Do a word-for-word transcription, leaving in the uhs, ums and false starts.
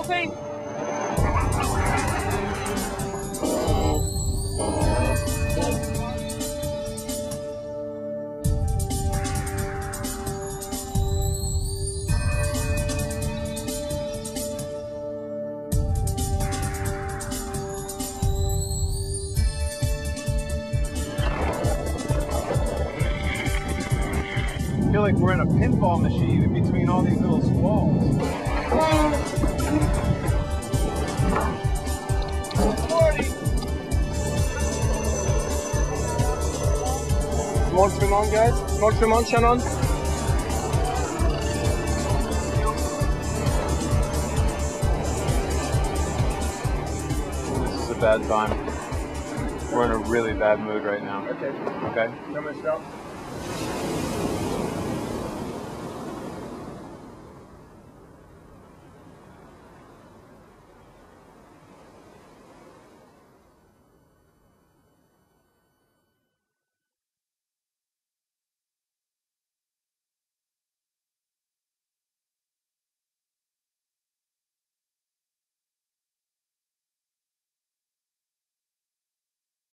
Sophie? I feel like we're in a pinball machine in between all these little squalls. More trim on, guys. More trim on, Shannon. This is a bad time. We're in a really bad mood right now. Okay. Okay? How much now?